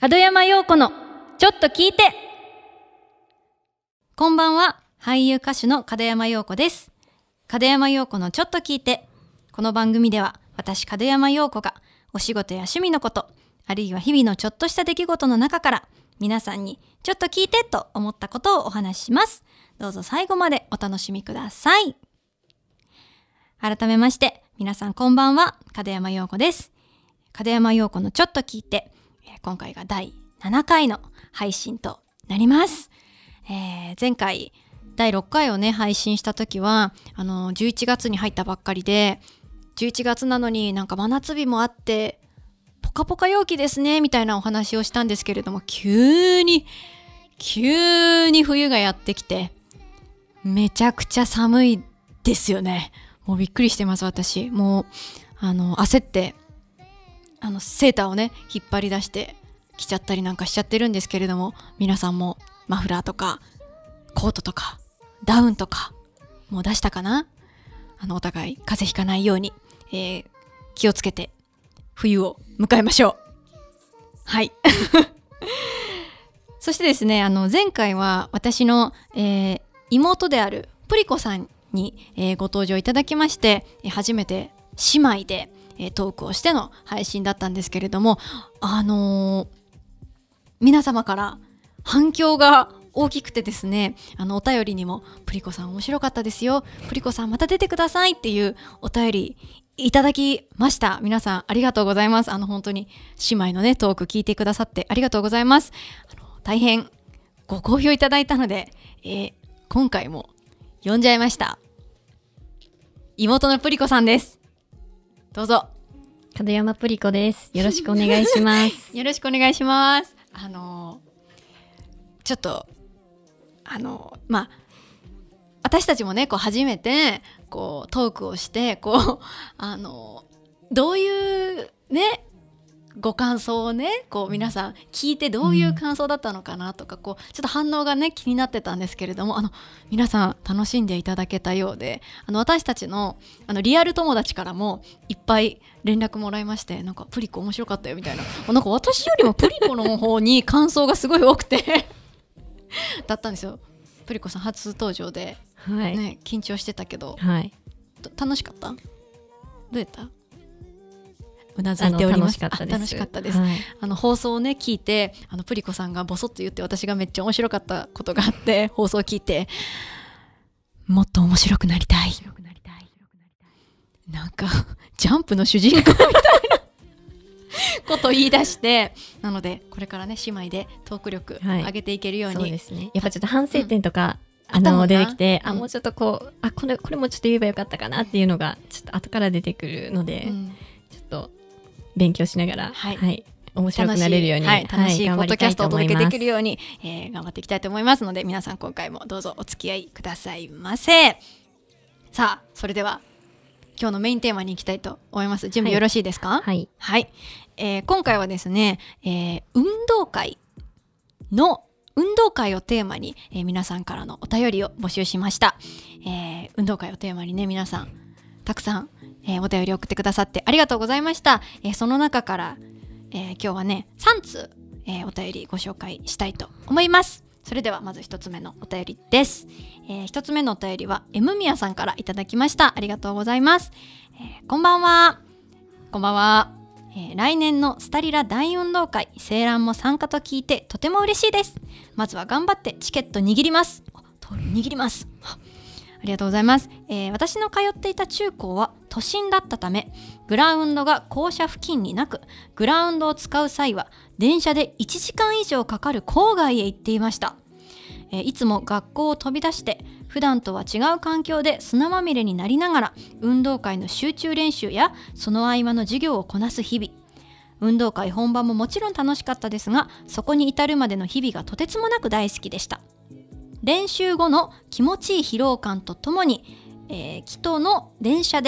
門山陽子のちょっと聞いて。こんばんは、俳優歌手の門山陽子です。門山陽子のちょっと聞いて。この番組では私門山陽子がお仕事や趣味のこと、あるいは日々のちょっとした出来事の中から皆さんにちょっと聞いてと思ったことをお話しします。どうぞ最後までお楽しみください。改めまして皆さんこんばんは、門山陽子です。門山陽子のちょっと聞いて、今回が第7回の配信となります。前回第6回をね配信した時は11月に入ったばっかりで、11月なのになんか真夏日もあってポカポカ陽気ですねみたいなお話をしたんですけれども、急に冬がやってきてめちゃくちゃ寒いですよね。もうびっくりしてます。私もう焦ってセーターをね引っ張り出して着ちゃったりなんかしちゃってるんですけれども、皆さんもマフラーとかコートとかダウンとかもう出したかな。お互い風邪ひかないように、気をつけて冬を迎えましょう。はいそしてですね、前回は私の、妹であるプリコさんに、ご登場いただきまして、初めて姉妹で、トークをしての配信だったんですけれども、皆様から反響が大きくてですね、お便りにもプリコさん面白かったですよ、プリコさんまた出てくださいっていうお便りいただきました。皆さんありがとうございます。本当に姉妹のねトーク聞いてくださってありがとうございます。大変ご好評いただいたので、今回も呼んじゃいました。妹のプリコさんです。どうぞ。 門山プリコです。よろしくお願いしますよろしくお願いします。ちょっと私たちもねこう初めてこうトークをしてこうどういうねご感想をねこう皆さん聞いてどういう感想だったのかなとか、こうちょっと反応がね気になってたんですけれども、皆さん楽しんでいただけたようで、私たちのリアル友達からもいっぱい連絡もらいまして、なんかプリコ面白かったよみたいな、なんか私よりもプリコの方に感想がすごい多くてだったんですよ。プリコさん初登場で、 はいね、緊張してたけど、 はい、 楽しかった？どうやった？うなずいております。 楽しかったです。 はい、放送をね聞いてプリコさんがボソッと言って、私がめっちゃ面白かったことがあって放送を聞いて、もっと面白くなりたいなんかジャンプの主人公みたいなことを言い出して、なのでこれからね姉妹でトーク力上げていけるように、 そうですね、やっぱちょっと反省点とか、出てきて、もうちょっとこうこれもちょっと言えばよかったかなっていうのがちょっと後から出てくるので、ちょっと勉強しながら、面白くなれるように、 楽しいポッドキャストをお届けできるように、頑張っていきたいと思いますので、皆さん今回もどうぞお付き合いくださいませ。さあそれでは今日のメインテーマに行きたいと思います。準備よろしいですか？ はい、 今回はですね、運動会をテーマに、皆さんからのお便りを募集しました。運動会をテーマにね皆さんたくさん、お便り送ってくださってありがとうございました。その中から、今日はね3通、お便りご紹介したいと思います。それではまず1つ目のお便りです。1つ目のお便りは M 宮さんからいただきました。ありがとうございます。こんばんは。こんばんは。来年のスタリラ大運動会青蘭も参加と聞いてとても嬉しいです。まずは頑張ってチケット握ります。握ります。ありがとうございます。私の通っていた中高は都心だったため、グラウンドが校舎付近になく、グラウンドを使う際は電車で1時間以上かかる郊外へ行っていました。いつも学校を飛び出して普段とは違う環境で砂まみれになりながら運動会の集中練習やその合間の授業をこなす日々。運動会本番ももちろん楽しかったですが、そこに至るまでの日々がとてつもなく大好きでした。練習後の気持ちいい疲労感とともに、帰途の電車で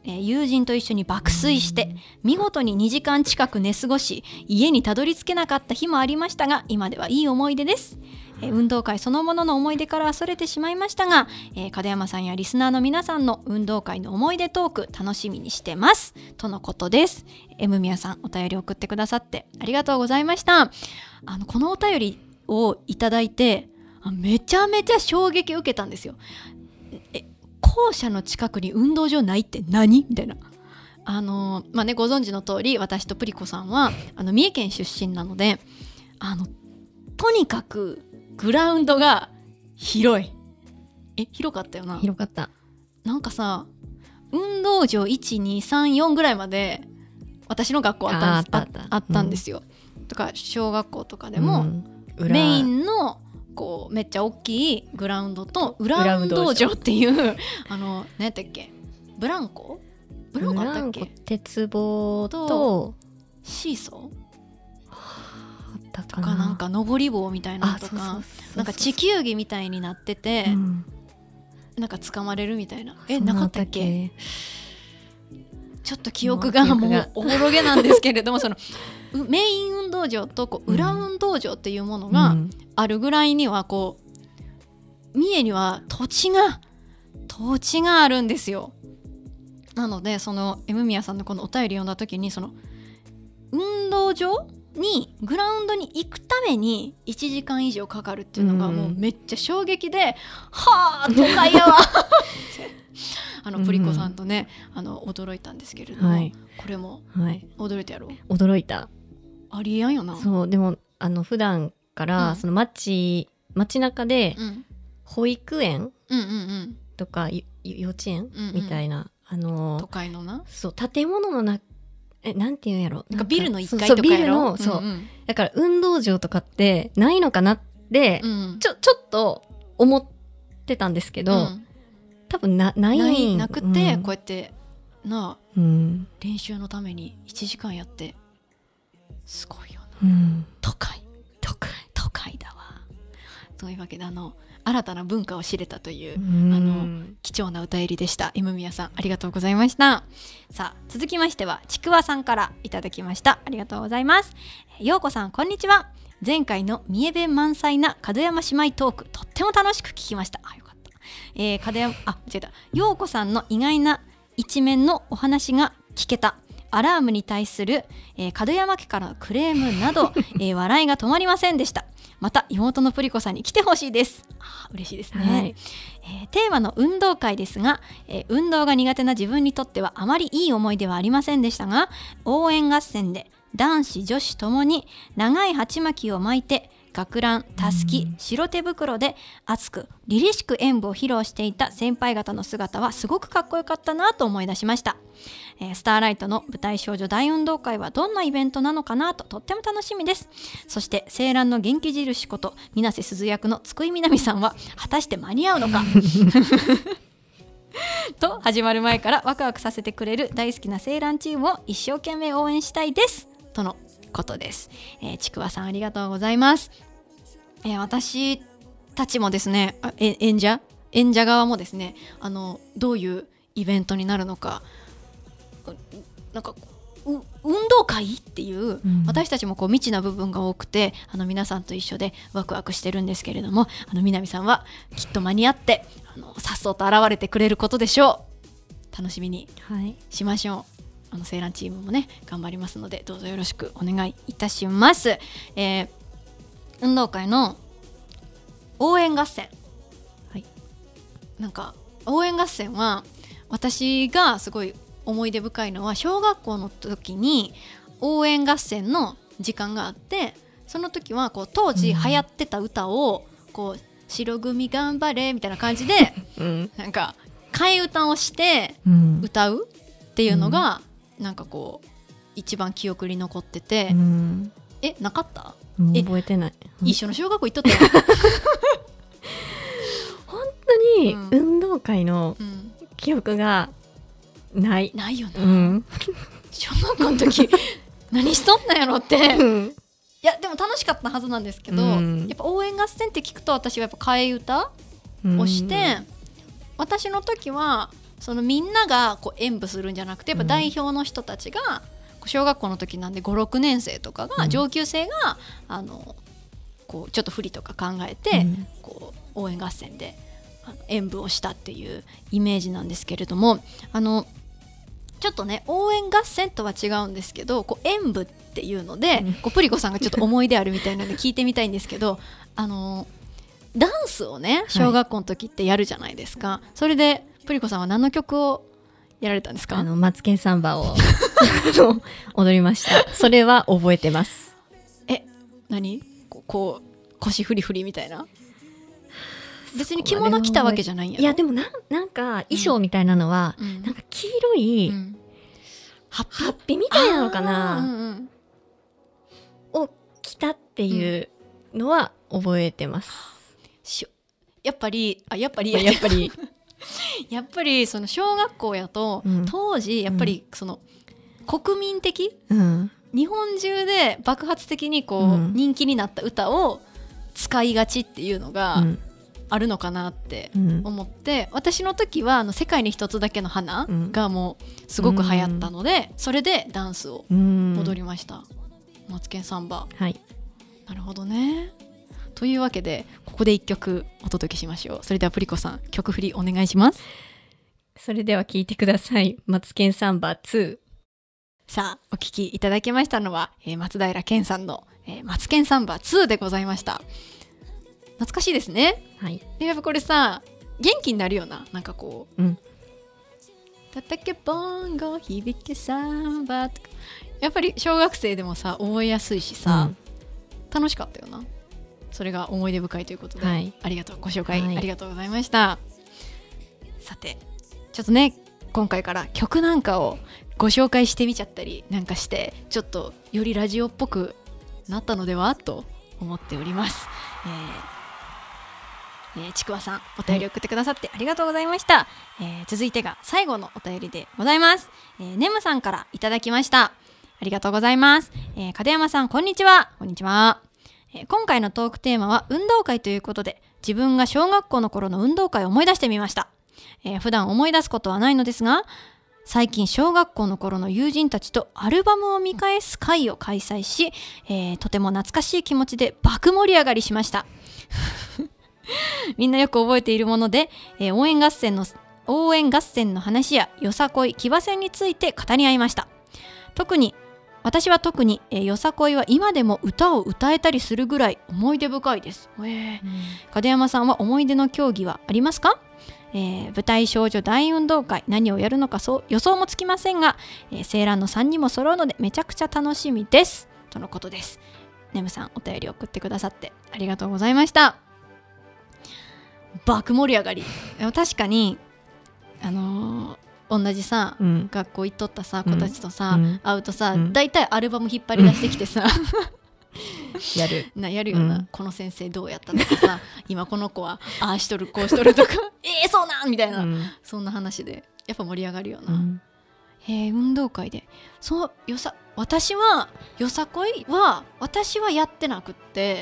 友人と一緒に爆睡して見事に2時間近く寝過ごし、家にたどり着けなかった日もありましたが、今ではいい思い出です。運動会そのものの思い出からはそれてしまいましたが、門山さんやリスナーの皆さんの運動会の思い出トーク楽しみにしてますとのことです。M宮さん、お便り送ってくださってありがとうございました。このお便りをいただいてめちゃめちゃ衝撃を受けたんですよ。校舎の近くに運動場ないって何みたいな。まあね、ご存知の通り私とプリコさんは三重県出身なので、とにかくグラウンドが広い。広かったよな。 広かった。 なんかさ、運動場 1,2,3,4 ぐらいまで私の学校あったんですよ。とか小学校とかでも、メインのこうめっちゃ大きいグラウンドと裏運動場っていう何やったっけ、ブランコあったっけ、 鉄棒とシーソーとかなんか登り棒みたいなのとか、なんか地球儀みたいになってて、なんか掴まれるみたいな、なかったっけ。ちょっと記憶がもうおぼろげなんですけれども、そのメイン運動場とこう裏運動場っていうものがあるぐらいには、こう三重には土地があるんですよ。なのでその M 宮さんのこのお便り読んだ時に、その運動場にグラウンドに行くために1時間以上かかるっていうのがもうめっちゃ衝撃で、はあ都会やわプリコさんとね驚いたんですけれども、これも驚いたやろ。 驚いた。 ありえんよな。 そう、でも普段からその街中で保育園とか幼稚園みたいな都会のな、 そう建物のなんていうんやろ、 なんかビルの1階とかやろ。 そう、だから運動場とかってないのかなって、ちょっと思ってたんですけど、多分なくて、こうやってな、練習のために1時間やって、すごいよな、都会だわ。というわけで新たな文化を知れたという貴重な歌入りでした。 M 宮さん、ありがとうございました。さあ続きましてはちくわさんからいただきました。ありがとうございます。ようこさん、こんにちは。前回の三重弁満載な門山姉妹トーク、とっても楽しく聞きました。よかった。ようこさんの意外な一面のお話が聞けた。アラームに対する、門山家からのクレームなど、笑いが止まりませんでした。また妹のプリコさんに来てほしいです。嬉しいですね。テーマの運動会ですが、運動が苦手な自分にとってはあまりいい思い出はありませんでしたが、応援合戦で男子女子ともに長い鉢巻きを巻いて学ラン、たすき、白手袋で熱く凛々しく演舞を披露していた先輩方の姿はすごくかっこよかったなと思い出しました。スターライトの舞台少女大運動会はどんなイベントなのかなとっても楽しみです。そして青蘭の元気印こと水瀬すず役の津久井みなみさんは果たして間に合うのかと始まる前からワクワクさせてくれる大好きな青蘭チームを一生懸命応援したいですとのことです。ちくわさん、ありがとうございます。私たちもですね、演者側もですね、どういうイベントになるのか、なんか運動会っていう、私たちもこう未知な部分が多くて、皆さんと一緒でワクワクしてるんですけれども、南さんはきっと間に合ってさっそうと現れてくれることでしょう。楽しみにしましょう。青蘭チームもね頑張りますので、どうぞよろしくお願いいたします。運動会の応援合戦、なんか応援合戦は私がすごい思い出深いのは、小学校の時に応援合戦の時間があって、その時はこう当時流行ってた歌をこう白組頑張れみたいな感じで、なんか替え歌をして歌うっていうのが、なんかこう一番記憶に残ってて、なかった？ 覚えてない。 一緒の小学校行っとったよ本当に運動会の記憶がないよな、小学校の時何しとんなんやろって、いやでも楽しかったはずなんですけど、やっぱ応援合戦って聞くと私はやっぱ替え歌をして、私の時はそのみんながこう演舞するんじゃなくて、やっぱ代表の人たちが小学校の時なんで5、6年生とかが、上級生がこうちょっと振りとか考えて、こう応援合戦で演舞をしたっていうイメージなんですけれども、ちょっとね応援合戦とは違うんですけど、こう演舞っていうので、こうプリコさんがちょっと思い出あるみたいなので聞いてみたいんですけど、ダンスをね小学校の時ってやるじゃないですか、それでプリコさんは何の曲をやられたんですか？ マツケンサンバを踊りました。それは覚えてます。 何こう腰フリフリみたいな、別に着物着たわけじゃないんやろ。 いやでもなんか衣装みたいなのは、なんか黄色い、ハッピーみたいなのかな、を着たっていうのは覚えてます。 やっぱりやっぱりその小学校やと、当時やっぱりその国民的、日本中で爆発的にこう、人気になった歌を使いがちっていうのがあるのかなって思って、私の時は世界に一つだけの花がもうすごく流行ったので、それでダンスを踊りました。マツケンサンバ、なるほどね。というわけでここで1曲お届けしましょう。それではプリコさん、曲振りお願いします。 それでは聴いてください。マツケンサンバ2。 さあお聴きいただきましたのは、松平健さんの、マツケンサンバ2でございました。懐かしいですね。でやっぱこれさ元気になるよな。なんかこう、叩けボンゴ響けサンバとか、やっぱり小学生でもさ覚えやすいしさ、楽しかったよな。それが思い出深いということで、ありがとう、ご紹介、ありがとうございました。さてちょっとね今回から曲なんかをご紹介してみちゃったりなんかして、ちょっとよりラジオっぽくなったのではと思っております。ちくわさんお便り送ってくださってありがとうございました。続いてが最後のお便りでございます。ねむさんからいただきました。ありがとうございます。門山さんこんにちは。こんにちは。今回のトークテーマは運動会ということで、自分が小学校の頃の運動会を思い出してみました。普段思い出すことはないのですが、最近小学校の頃の友人たちとアルバムを見返す会を開催し、とても懐かしい気持ちで爆盛り上がりしました。みんなよく覚えているもので、応援合戦の話やよさこい騎馬戦について語り合いました。私は特に、よさこいは今でも歌を歌えたりするぐらい思い出深いです。門山さんは思い出の競技はありますか？舞台少女大運動会、何をやるのか予想もつきませんが、セーラーの3人も揃うのでめちゃくちゃ楽しみですとのことです。ねむさんお便り送ってくださってありがとうございました。爆盛り上がり。確かに同じさ、学校行っとったさ子たちとさ、会うとさ、だいたいアルバム引っ張り出してきてさ、やるよな、この先生どうやったとかさ、今この子はああしとるこうしとるとかそうなんみたいな、そんな話でやっぱ盛り上がるよな。運動会で私はよさこいは私はやってなくって、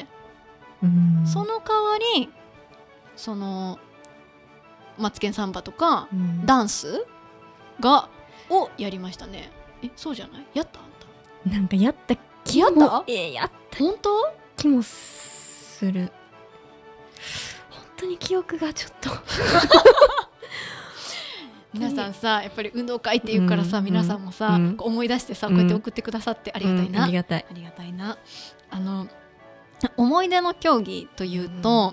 その代わりそのマツケンサンバとか、ダンスをやりましたね。そうじゃない？やった？あんたなんかやった気もやった本当気もする。本当に記憶がちょっと皆さんさ、やっぱり運動会っていうからさ、皆さんもさ、思い出してさ、こうやって送ってくださってありがたいな、 ありがたいな。思い出の競技というと、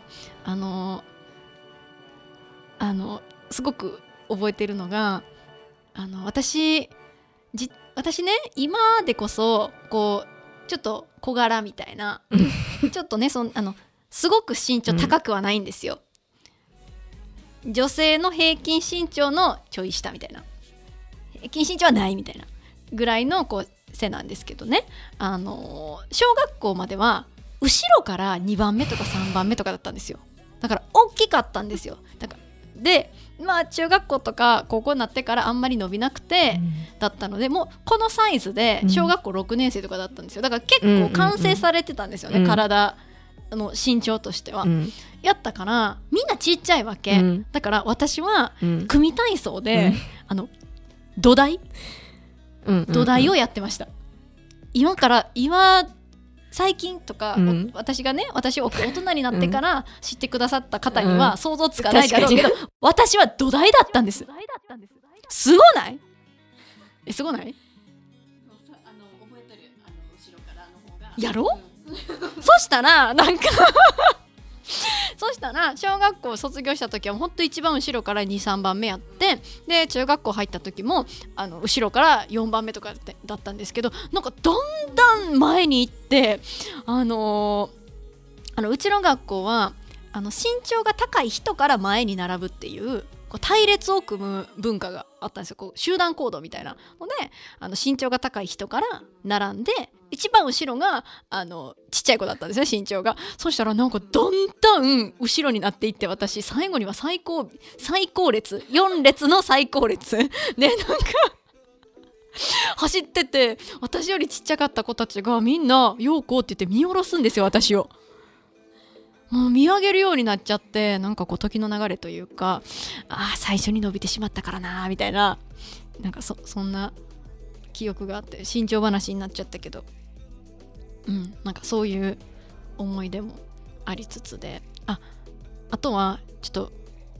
すごく覚えてるのが、私ね今でこそこうちょっと小柄みたいなちょっとねすごく身長高くはないんですよ、女性の平均身長のちょい下みたいな、平均身長はないみたいなぐらいのこう背なんですけどね、小学校までは後ろから2番目とか3番目とかだったんですよ。だから大きかったんですよ。で中学校とか高校になってからあんまり伸びなくて、だったのでもうこのサイズで小学校6年生とかだったんですよ。だから結構完成されてたんですよね、体身長としては、やったからみんなちっちゃいわけ、だから私は組体操で、土台をやってました。今最近とか、私大人になってから知ってくださった方には想像つかないだろうけど、私は土台だったんです。すごない？すごない？やろ？そしたら小学校卒業した時は本当一番後ろから 2,3 番目やって、で中学校入った時も後ろから4番目とかだったんですけど、なんかどんどん前に行って、うちの学校は身長が高い人から前に並ぶっていう隊列を組む文化があったんですよ。集団行動みたいなので身長が高い人から並んで、一番後ろがちっちゃい子だったんですね、身長が。そしたらなんかどんどん後ろになっていって、私最後には最高列4列の最高列でなんか走ってて、私よりちっちゃかった子たちがみんな陽子って言って見下ろすんですよ、私を。もう見上げるようになっちゃって、なんか時の流れというか、最初に伸びてしまったからなみたいな、なんかそんな記憶があって、身長話になっちゃったけど、なんかそういう思い出もありつつで、あとはちょっと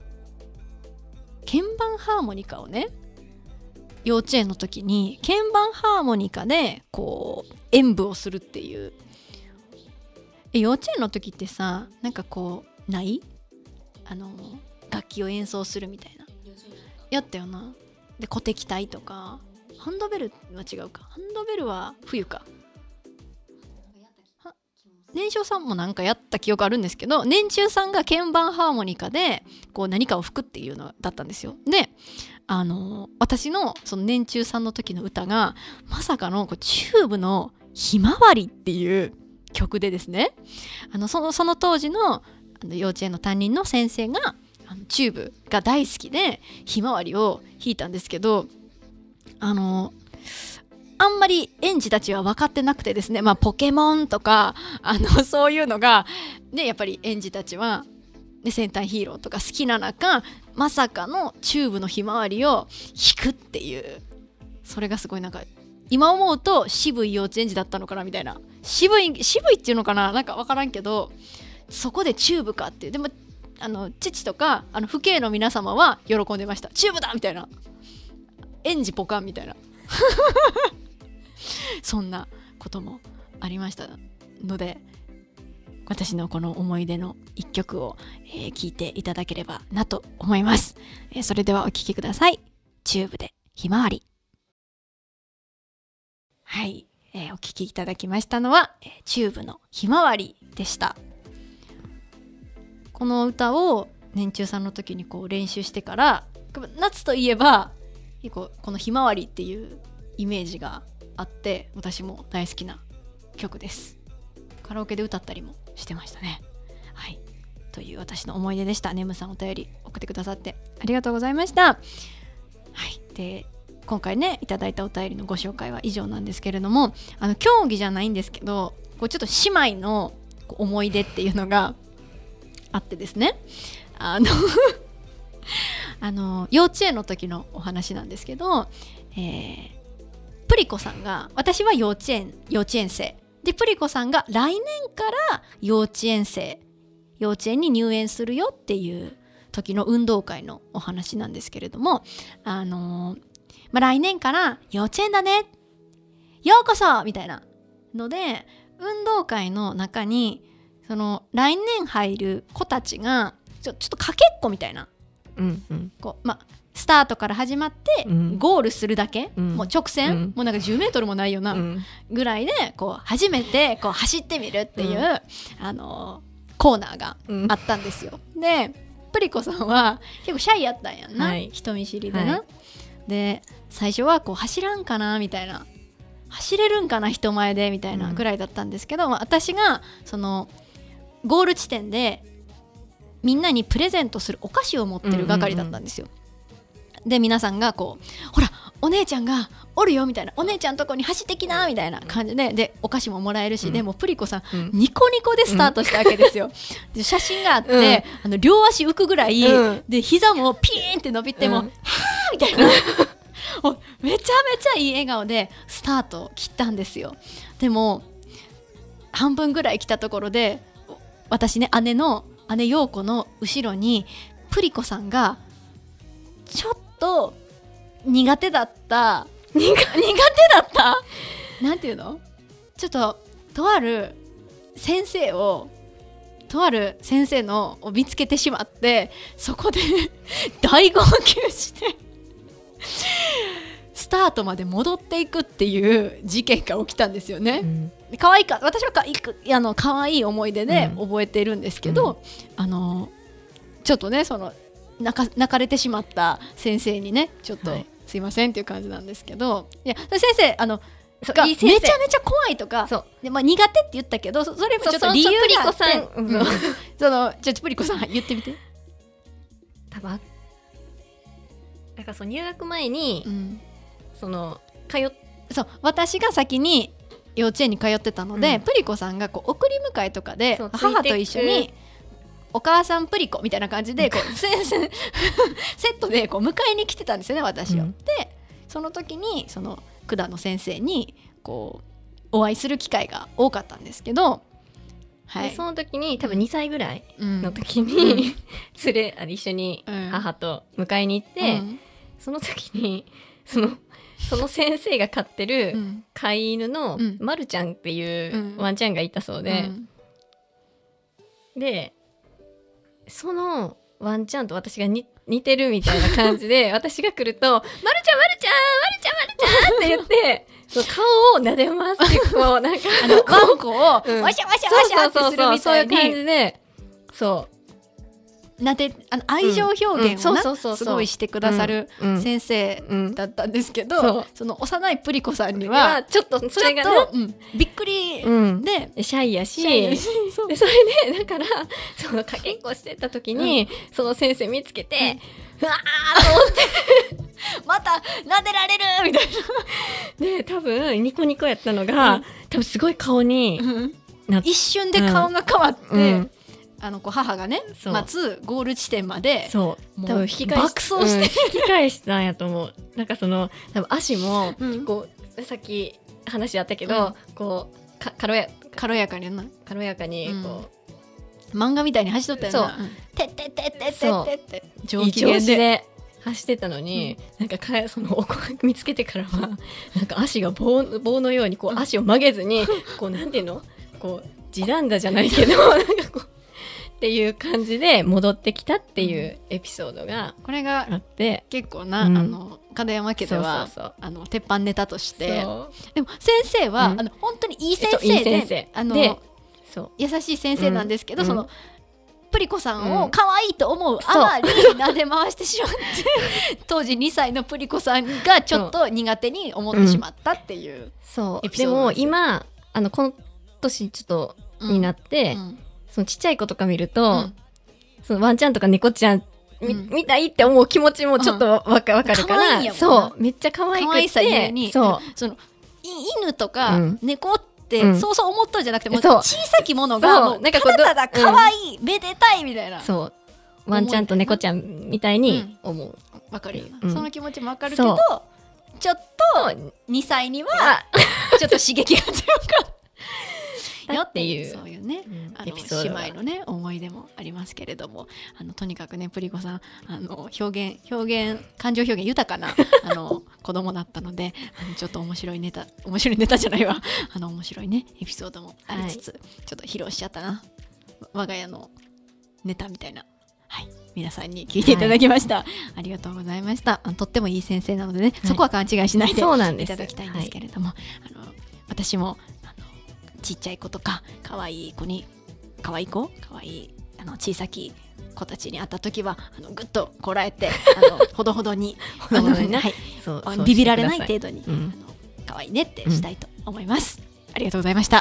鍵盤ハーモニカをね、幼稚園の時に鍵盤ハーモニカで演舞をするっていう。幼稚園の時ってさ、なんかない楽器を演奏するみたいなやったよな。で鼓笛隊とか、ハンドベルは違うか、ハンドベルは冬か。年少さんもなんかやった記憶あるんですけど、年中さんが鍵盤ハーモニカで何かを吹くっていうのだったんですよ。で私のその年中さんの時の歌がまさかのチューブのひまわりっていう曲でですね、その当時の幼稚園の担任の先生がチューブが大好きでひまわりを弾いたんですけど、あんまり園児たちは分かってなくてですね、ポケモンとかそういうのがね、やっぱり園児たちは、ね、戦隊ヒーローとか好きな中、まさかのチューブのひまわりを弾くっていう、それがすごいなんか今思うと渋い幼稚園児だったのかなみたいな、渋いっていうのかな、なんか分からんけど、そこでチューブかっていう。でも父とか父兄の皆様は喜んでました。チューブだみたいな、園児ポカンみたいなそんなこともありましたので、私のこの思い出の一曲を、聴いていただければなと思います。それではお聴きください。チューブでひまわり。はい、お聴きいただきましたのは、チューブのひまわりでした。この歌を年中さんの時に練習してから、夏といえば結構このひまわりっていうイメージがあって、私も大好きな曲です。カラオケで歌ったりもしてましたね。はい、という私の思い出でした。ねむさんお便り送ってくださってありがとうございました。はい、で今回ねいただいたお便りのご紹介は以上なんですけれども、競技じゃないんですけど、ちょっと姉妹の思い出っていうのがあってですね、幼稚園の時のお話なんですけど、プリコさんが、私は幼稚園生で、プリコさんが来年から幼稚園に入園するよっていう時の運動会のお話なんですけれども、来年から幼稚園だね、ようこそみたいなので、運動会の中にその来年入る子たちがちょっとかけっこみたいな、スタートから始まって、ゴールするだけ、もう直線、もうなんか10メートルもないようなぐらいで初めて走ってみるっていう、コーナーがあったんですよ。でプリコさんは結構シャイやったんやんな、人見知りでな、で最初は走らんかなみたいな、走れるんかな人前でみたいなぐらいだったんですけど、私がそのゴール地点でみんなにプレゼントするお菓子を持ってる係だったんですよ。で皆さんがほらお姉ちゃんがおるよみたいな、お姉ちゃんとこに走ってきなみたいな感じでお菓子ももらえるし、でもプリコさん、ニコニコでスタートしたわけですよ。で写真があって、両足浮くぐらい、で膝もピーンって伸びても、はーみたいなめちゃめちゃいい笑顔でスタートを切ったんですよ。でも半分ぐらい来たところで、私ね、姉陽子の後ろにプリコさんがちょっと苦手だったなんていうの、ちょっととある先生のを見つけてしまって、そこで大号泣してスタートまで戻っていくっていう事件が起きたんですよね。可愛いか、私は可愛い思い出で覚えているんですけど、ちょっとね、その泣かれてしまった先生にね、ちょっと、すいませんっていう感じなんですけど、いや先生がめちゃめちゃ怖いとかで、苦手って言ったけど、それもちょっと理由があって、ちょっとプリコさん言ってみて。 多分だから入学前に、 そう私が先に幼稚園に通ってたので、プリコさんがこう送り迎えとかで母と一緒にお母さんプリコみたいな感じでこうセットでこう迎えに来てたんですよね、私を。でその時にそのクダの先生にこうお会いする機会が多かったんですけど、 でその時に多分2歳ぐらいの時に、一緒に母と迎えに行って、その時にその先生が飼ってる飼い犬のまるちゃんっていうワンちゃんがいたそうで、でそのワンちゃんと私が似てるみたいな感じで私が来ると「まるちゃんまるちゃんまるちゃんまるちゃん」って言ってその顔を撫でますってこうなんかワンコをワシャワシャワシャってするみたいに、 そういう感じで、そう愛情表現をすごいしてくださる先生だったんですけど、その幼いプリコさんにはちょっとそれがねびっくりでシャイやし、それでだからそのかけっこしてた時にその先生見つけてうわーと思ってまた撫でられるみたいなで、多分ニコニコやったのが多分すごい顔に一瞬で顔が変わってこう母がね待つゴール地点まで多分爆走して引き返したんやと思う。なんか多分足もこうさっき話あったけど、こう軽やかにこう漫画みたいに走っとったよな。てってってってってって上機嫌で走ってたのに、なんかそのお子見つけてからはなんか足が棒のようにこう足を曲げずにこうなんていうのこう地団駄じゃないけどなんかこうっていう感じで戻ってきたっていうエピソードがこれがあって結構な、門山家では鉄板ネタとして、でも先生は、本当にいい先生で優しい先生なんですけど、そのプリコさんを可愛いと思うあまり撫で回してしまって当時2歳のプリコさんがちょっと苦手に思ってしまったっていうエピソード。 でも今この年ちょっとになって、そのちっちゃい子とか見ると、そのワンちゃんとか猫ちゃん見たいって思う気持ちもちょっとわかるから、そうめっちゃ可愛くて、 可愛さゆえにその犬とか猫ってそうそう思ったんじゃなくて、もう小さきものがもうただただ可愛いめでたいみたいな、 そうワンちゃんと猫ちゃんみたいに思う。 わかるよな、その気持ちもわかるけど、ちょっと2歳にはちょっと刺激が強かったよっていう、そういうね、姉妹のね思い出もありますけれども、とにかくねプリコさん表現感情表現豊かな子供だったので、ちょっと面白いネタじゃないわ面白いねエピソードもありつつ、ちょっと披露しちゃったな我が家のネタみたいな。はい、皆さんに聞いていただきました、ありがとうございました。とってもいい先生なのでね、そこは勘違いしないでいただきたいんですけれども、私もちっちゃい子とか可愛い子小さき子たちに会った時はぐっとこらえてほどほどにビビられない程度に可愛いねってしたいと思います、ありがとうございました、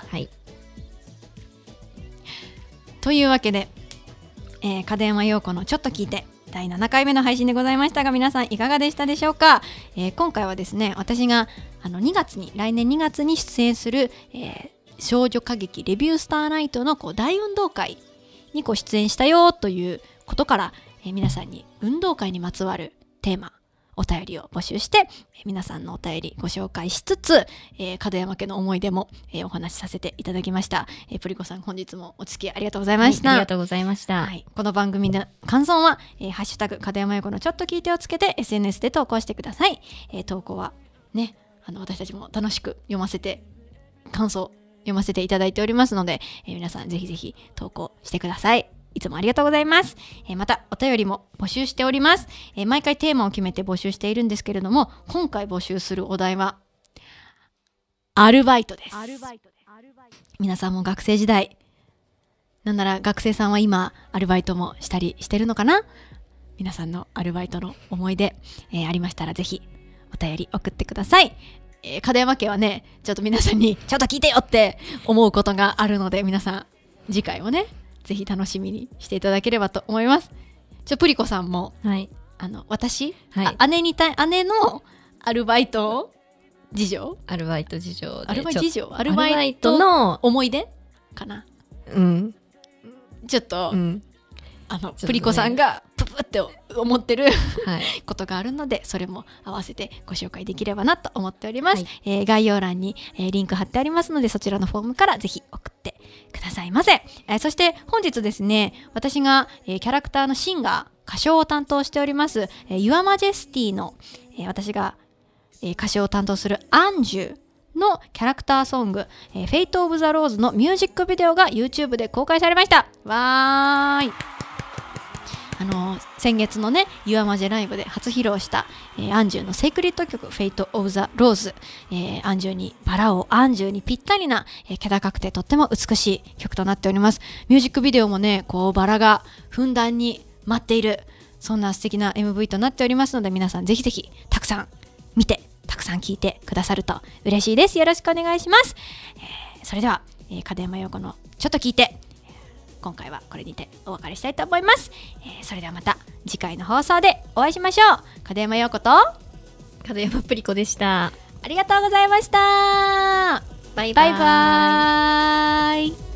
というわけで、門山陽子のちょっと聞いて第7回目の配信でございましたが、皆さんいかがでしたでしょうか。今回はですね、私が来年2月に出演する、少女歌劇レビュースターナイトの大運動会に出演したよということから、皆さんに運動会にまつわるテーマ、お便りを募集して、皆さんのお便りご紹介しつつ、門山家の思い出も、お話しさせていただきました。プリコさん、本日もお付き合いありがとうございました。 ありがとうございました。 この番組の感想は、ハッシュタグ門山陽子のちょっと聞いてをつけて SNS で投稿してください。投稿はね、私たちも楽しく感想読ませていただいておりますので、皆さんぜひぜひ投稿してください。いつもありがとうございます。またお便りも募集しております。毎回テーマを決めて募集しているんですけれども、今回募集するお題はアルバイトです。皆さんも学生時代、なんなら学生さんは今アルバイトもしたりしてるのかな。皆さんのアルバイトの思い出、ありましたらぜひお便り送ってください。門山家はね、ちょっと皆さんにちょっと聞いてよって思うことがあるので、皆さん次回をねぜひ楽しみにしていただければと思います。プリコさんも、私、姉のアルバイト事情アルバイトの思い出かな。ちょっと、プリコさんがププって思ってることがあるので、それも合わせてご紹介できればなと思っております。概要欄に、リンク貼ってありますので、そちらのフォームからぜひ送ってくださいませ。そして本日ですね、私が、キャラクターのシンガー歌唱を担当しております、Your Majesty の、私が、歌唱を担当するアンジュのキャラクターソング、Fate of the Rose のミュージックビデオが YouTube で公開されました。わーい。先月のね、Your Majestyライブで初披露した、アンジュのセイクリッド曲 Fate of the Rose、バラをアンジュにぴったりな、気高くてとっても美しい曲となっております。ミュージックビデオもね、バラがふんだんに舞っている、そんな素敵な MV となっておりますので、皆さんぜひぜひたくさん見て、たくさん聞いてくださると嬉しいです。よろしくお願いします。それでは、門山陽子のちょっと聞いて、今回はこれにてお別れしたいと思います。それではまた次回の放送でお会いしましょう。門山陽子と門山プリコでした。 ありがとうございました。 バイバイ。 バイバイ。